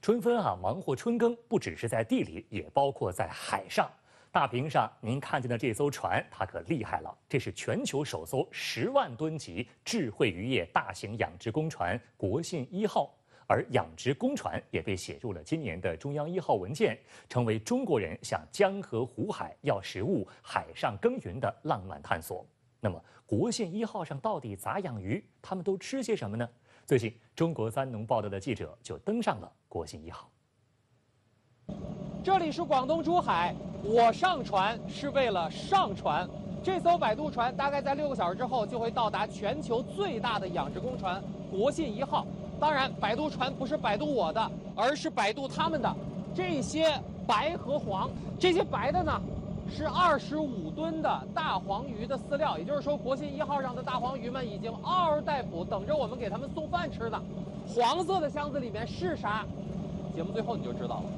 春分忙活春耕，不只是在地里，也包括在海上。大屏上您看见的这艘船，它可厉害了，这是全球首艘10万吨级智慧渔业大型养殖公船“国信1号”。而养殖公船也被写入了今年的中央1号文件，成为中国人向江河湖海要食物、海上耕耘的浪漫探索。那么，国信1号上到底咋养鱼？他们都吃些什么呢？最近，中国3农报道的记者就登上了国信1号。 这里是广东珠海，我上船是为了上船。这艘摆渡船大概在6个小时之后就会到达全球最大的养殖公船“国信1号”。当然，摆渡船不是摆渡我的，而是摆渡他们的。这些白和黄，这些白的呢，是25吨的大黄鱼的饲料。也就是说，国信1号上的大黄鱼们已经嗷嗷待哺，等着我们给他们送饭吃呢。黄色的箱子里面是啥？节目最后你就知道了。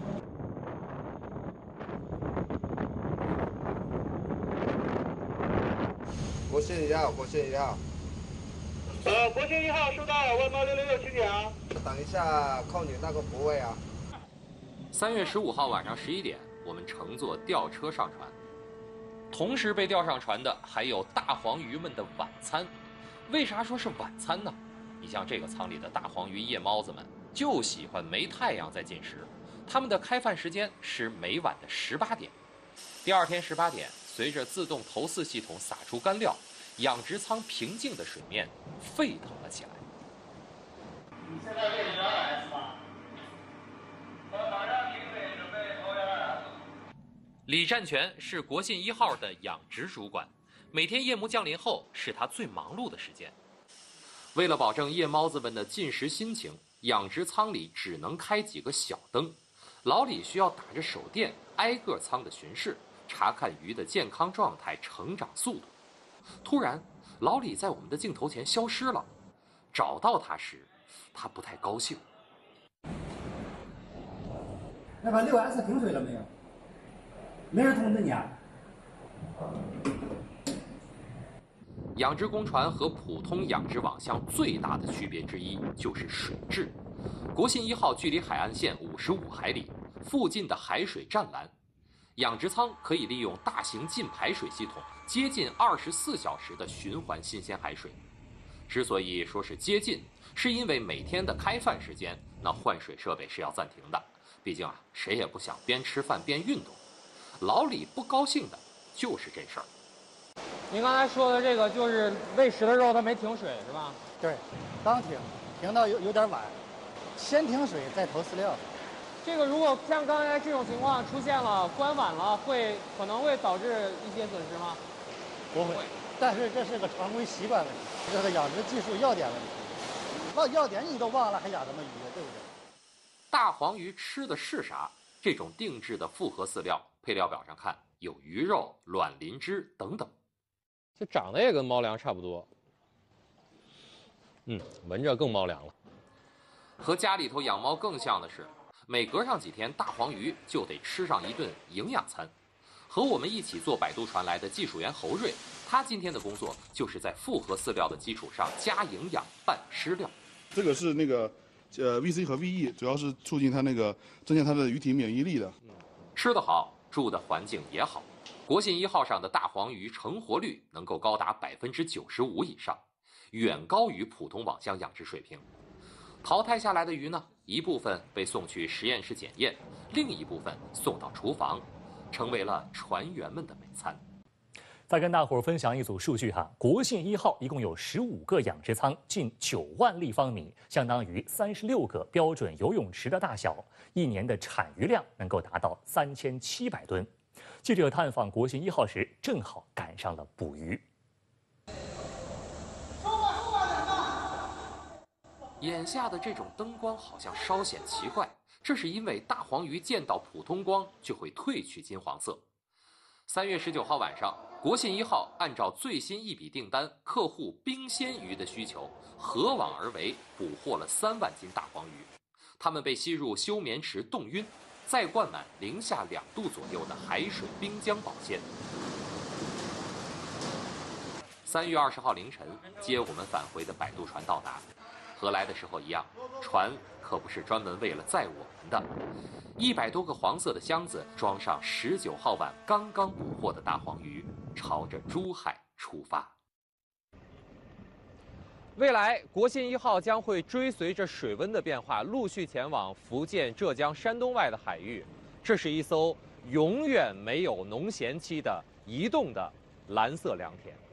国信1号，国信1号。 国信1号收到了，问猫666，请讲。 等一下，扣你那个部位啊。 3月15号晚上11点，我们乘坐吊车上船，同时被吊上船的还有大黄鱼们的晚餐。为啥说是晚餐呢？你像这个舱里的大黄鱼夜猫子们，就喜欢没太阳在进食，它们的开饭时间是每晚的18点。第二天18点，随着自动投饲系统撒出干料，养殖舱平静的水面沸腾了起来。 你现在喂200 S 吗？我马上停水，准备投200 S。 李占全是国信1号的养殖主管，每天夜幕降临后是他最忙碌的时间。为了保证夜猫子们的进食心情，养殖舱里只能开几个小灯，老李需要打着手电挨个舱的巡视，查看鱼的健康状态、成长速度。突然，老李在我们的镜头前消失了。找到他时，他不太高兴。 那把6S 停水了没有？没人通知你啊？ 养殖公船和普通养殖网箱最大的区别之一就是水质。国信1号距离海岸线55海里，附近的海水湛蓝。养殖舱可以利用大型进排水系统，接近24小时的循环新鲜海水。之所以说是接近，是因为每天的开饭时间，那换水设备是要暂停的。毕竟谁也不想边吃饭边运动。老李不高兴的就是这事儿。 您刚才说的这个就是喂食的时候它没停水是吧？ 对，刚停到有点晚，先停水再投饲料。 这个如果像刚才这种情况出现了，关晚了，可能会导致一些损失吗？ 不会，但是这是个常规习惯问题，这是养殖技术要点问题。要点你都忘了，还养什么鱼，对不对？ 大黄鱼吃的是啥？这种定制的复合饲料，配料表上看有鱼肉、卵磷脂等等。 这长得也跟猫粮差不多。闻着更猫粮了。 和家里头养猫更像的是，每隔上几天，大黄鱼就得吃上一顿营养餐。和我们一起坐摆渡船来的技术员侯瑞，他今天的工作就是在复合饲料的基础上加营养拌湿料。 这个是那个VC 和 VE， 主要是促进它那个增强它的鱼体免疫力的。 吃得好，住的环境也好。国信1号上的大黄鱼成活率能够高达95%以上，远高于普通网箱养殖水平。淘汰下来的鱼呢，一部分被送去实验室检验，另一部分送到厨房，成为了船员们的美餐。 再跟大伙儿分享一组数据国信1号一共有15个养殖舱，近9万立方米，相当于36个标准游泳池的大小，一年的产鱼量能够达到3700吨。记者探访国信1号时，正好赶上了捕鱼。 眼下的这种灯光好像稍显奇怪，这是因为大黄鱼见到普通光就会褪去金黄色。3月19号晚上，国信1号按照最新一笔订单，客户冰鲜鱼的需求，合网而为，捕获了3万斤大黄鱼。它们被吸入休眠池冻晕，再灌满零下2度左右的海水冰浆保鲜。3月20号凌晨，接我们返回的摆渡船到达。和来的时候一样，船可不是专门为了载我们的。100多个黄色的箱子装上19号晚刚刚捕获的大黄鱼，朝着珠海出发。 未来，国信1号将会追随着水温的变化，陆续前往福建、浙江、山东外的海域。这是一艘永远没有农闲期的移动的蓝色良田。